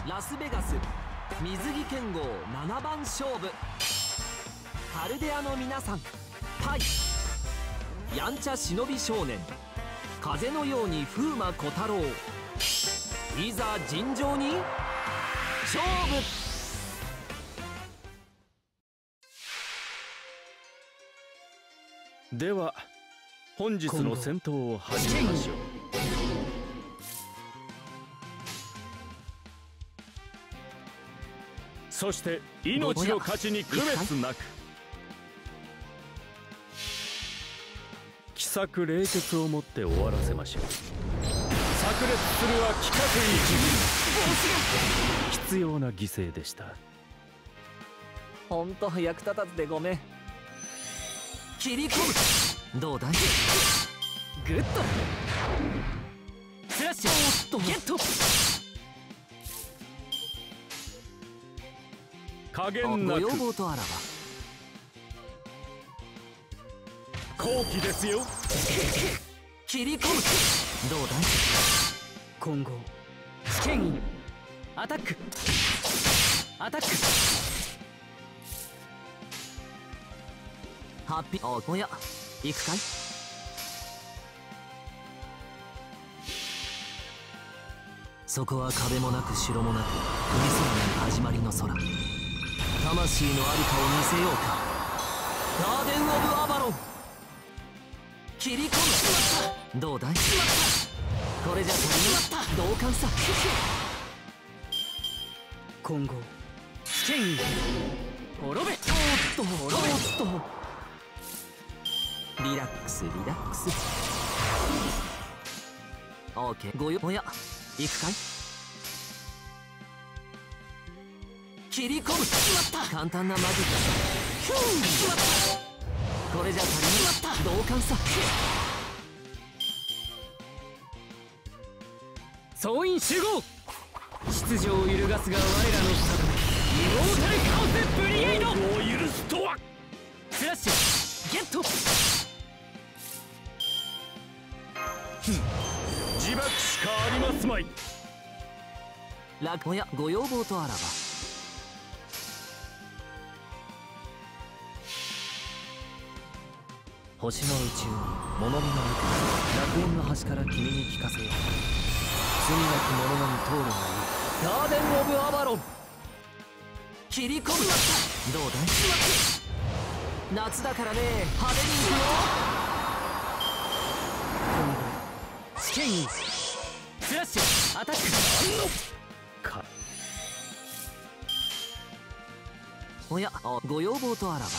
ラスベガス水着剣豪7番勝負。カルデアの皆さん対やんちゃ忍び少年風のように風魔小太郎。いざ尋常に勝負。 では本日の戦闘を始めましょう。そして命の価値に区別なく奇策冷徹をもって終わらせましょう。炸裂するは規格一必要な犠牲でした。 ほんと役立たずでごめん。切り込む。どうだい。グッドスラッシュゲット。 加減なくご要望とあらば好機ですよ。 切り込む。どうだい。混合試験員アタックアタック。ハッピー。おや行くかい。そこは壁もなく城もなく海空の始まりの空。魂のありかを見せようか。ガーデン・オブ・アバロン。切り込む。どうだい。これじゃ足りない。同感さ。混合試験員滅べ。おっと滅べ。おっとリラックスリラックス。オーケー。ごよおや行くかい。切り込む。簡単なマジックさ。これじゃ足りない。同感さ。総員集合。秩序を揺るがすが我らの定め。イモータルカオスブリゲードを許すとは。スラッシュゲット。 自爆しかありますまい。 おやご要望とあらば星の宇宙に物見の向く楽園の端から君に聞かせよう。罪なき者のみ通るがいい。ガーデン・オブ・アバロン。切り込む。どうだい。夏だからね派手にいくよ。今後試験員スラッシュアタック。おやご要望とあらば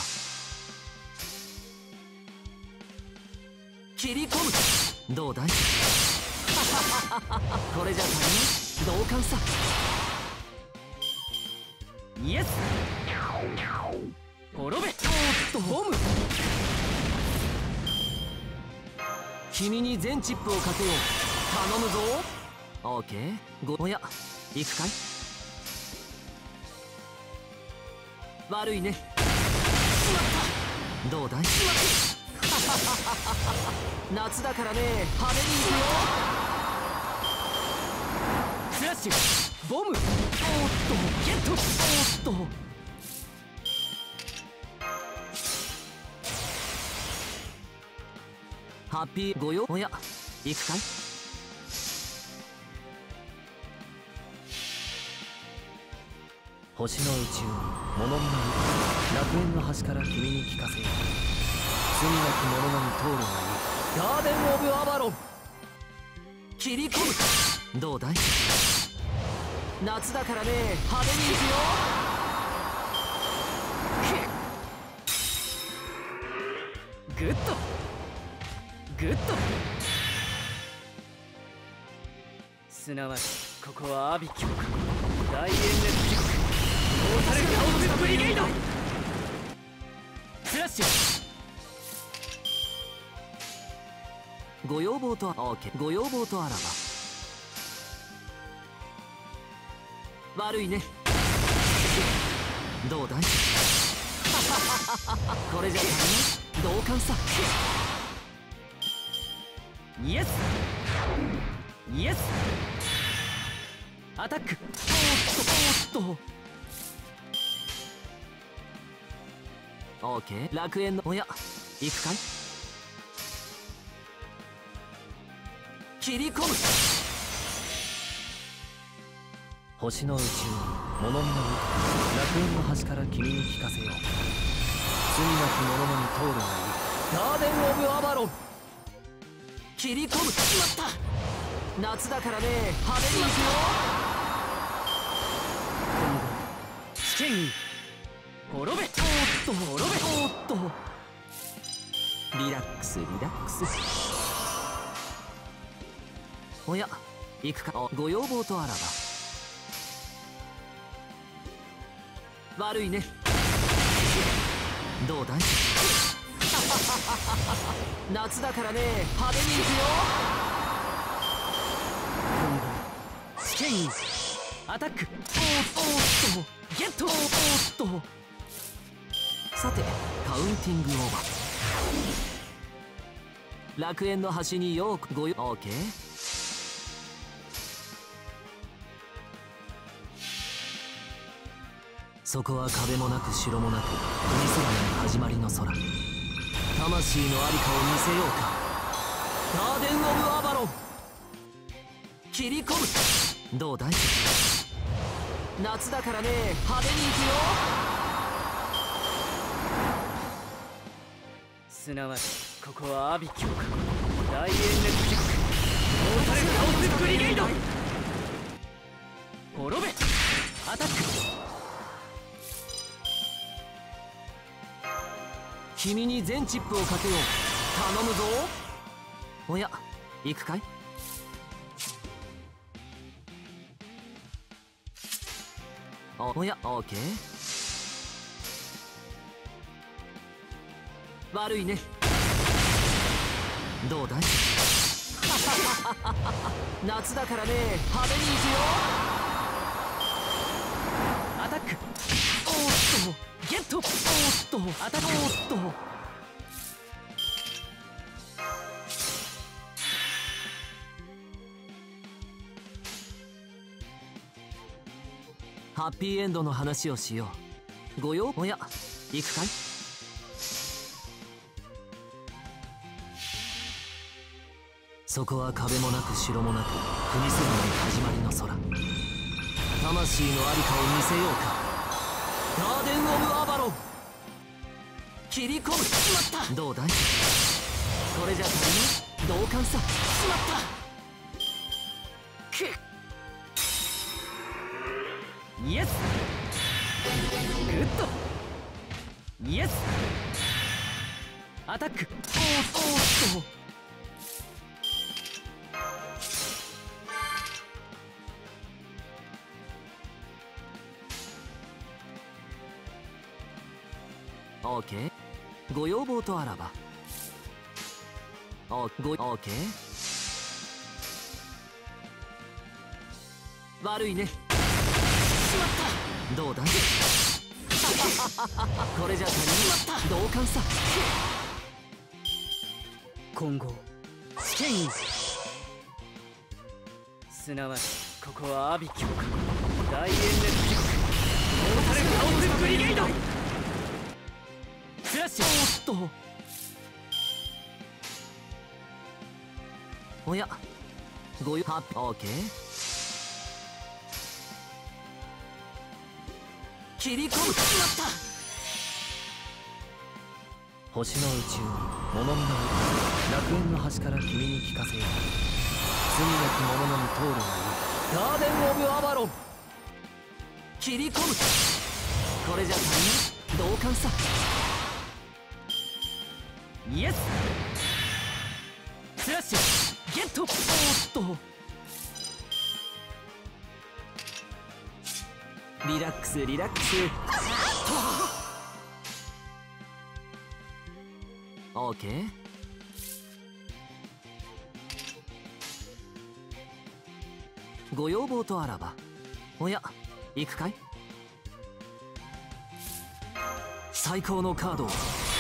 切り込む。どうだい。これじゃ足りない。同感さ。イエス滅べ。おっとボム。君に全チップをかけよう。頼むぞ。オーケー。おや行くかい。悪いね。どうだい。夏だからね派手にいくよ。スラッシュボム。おっとゲット。おっとハッピーごよ。おや行くかい。星の宇宙に物見の向く楽園の端から君に聞かせよう。罪なき者のみ通るがいい。ガーデン・オブ・アバロン。切り込む。どうだい。夏だからね派手にいくよ。グッドグッド。すなわちここは阿鼻教官大演熱地獄モータルカオスブリゲード。スラッシュ。ご要望とオーケー。ご要望とあらば悪いね。どうだい。これじゃ足りない。同感さ。イエスイエス。 アタック。おっとオーケー。楽園のおや行くかい。切り込む。星の宇宙に物見の歌、楽園の端から君に聞かせよう。罪なき者のに通るがいい。ガーデン・オブ・アバロン。切り込む。しまった。夏だからね、派手に行くよ。今後試験に滅べ。おっと滅べ。おっとリラックスリラックス。おや行くか。ご要望とあらば。悪いね。どうだい。夏だからね、派手に行くよ。今後試験にアタック。おっとゲット。おっとさてカウンティングオーバー。楽園の端によくごよ。オーケー。そこは壁もなく城もなく海空の始まりの空。魂のありかを見せようか。ガーデン・オブ・アバロン。切り込む。どうだい。夏だからね、派手に行くよ。 すなわちここは阿鼻教科大演熱地獄モータルカオスブリゲード。滅べ。アタック。 君に全チップをかけよう。頼むぞ。おや行くかい。おやオーケー。悪いね。どうだい。夏だからね、派手に行くよ。アタック。おっとゲット。おっとアタック。おっとハッピーエンドの話をしよう。ご用。おや行くかい。そこは壁もなく城もなく国空の始まりの空。魂のありかを見せようか。ガーデン・オブ・アバロン。切り込む。しまった。どうだい。これじゃ足りない。同感さ。しまった。くっイエス。グッドイエス。アタック。おっとオーケー。ご要望とあらば。オーケー。悪いね。しまった。どうだい。これじゃ足りなかった。同感さ。 今後試験にすなわちここは阿鼻教科大演熱地獄モータルカオスブリゲード。 スラッシュ。おっとおやごよ。ハッピー。オーケー。切り込む。しまった。星の宇宙に物見の歌、楽園の端から君に聞かせよう。罪なき者のに通るがいい。ガーデン・オブ・アバロン。切り込む。これじゃ足りない。同感さ。イエス。スラッシュゲット。おっとリラックスリラックス。オーケー。ご要望とあらば。おや行くかい。最高のカードを君。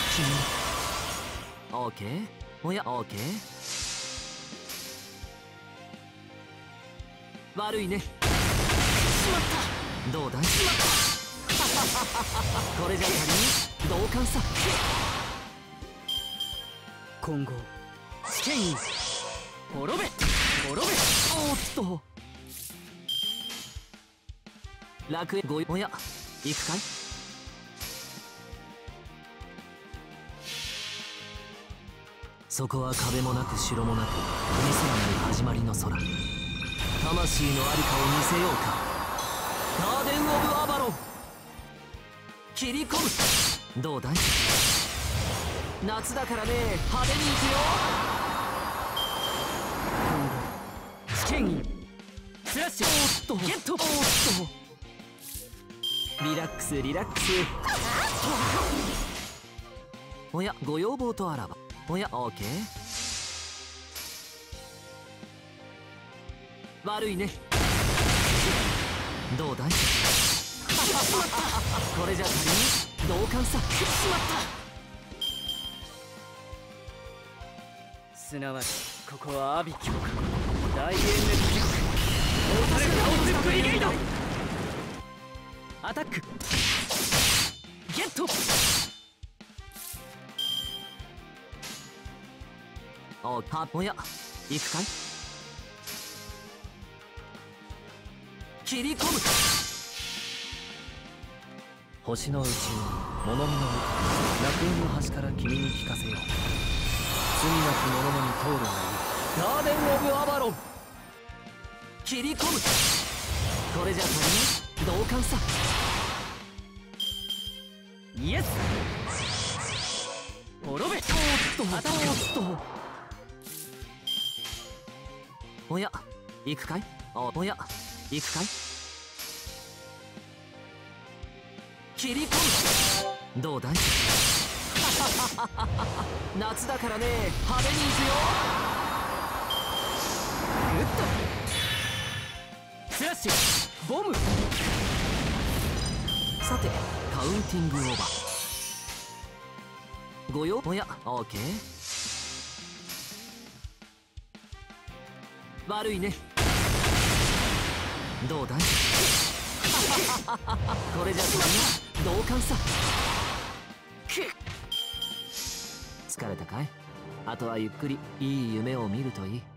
オーケー。おやオーケー。悪いね。 まった。どうだい。しまったこれじゃ足りん。同感さ。 混合試験員滅べ滅べ。 おっと楽園ごおや行くかい。そこは壁もなく城もなく海空なる始まりの空。魂の在りかを見せようか。ガーデン・オブ・アバロン切り込む。どうだい。夏だからね派手にいくよ。 混合試験員スラッシュおっとゲット。 おっとリラックスリラックス。おやご要望とあらば。おやオーケー。悪いね。どうだい。これじゃ足りん。同感さ。しまった。 すなわちここは阿鼻教科大エンネル地獄モータルカオスブリゲイド。アタックゲット。 おや行くかい。切り込む。星のうちに物見の向か楽園の端から君に聞かせよう。罪なき者のに通るがいい。ガーデン・オブ・アバロン切り込む。これじゃ足りん。同感さ。 イエス滅べ。 おっとアタックおや行くかい。おや行くかい。切り込む。どうだい。夏だからね派手にいくよ。 グッドスラッシュボム。 さてカウンティングオーバー。ご用おやオーケー。悪いね。どうだい。これじゃ足りん。同感さ。疲れたかい。あとはゆっくりいい夢を見るといい。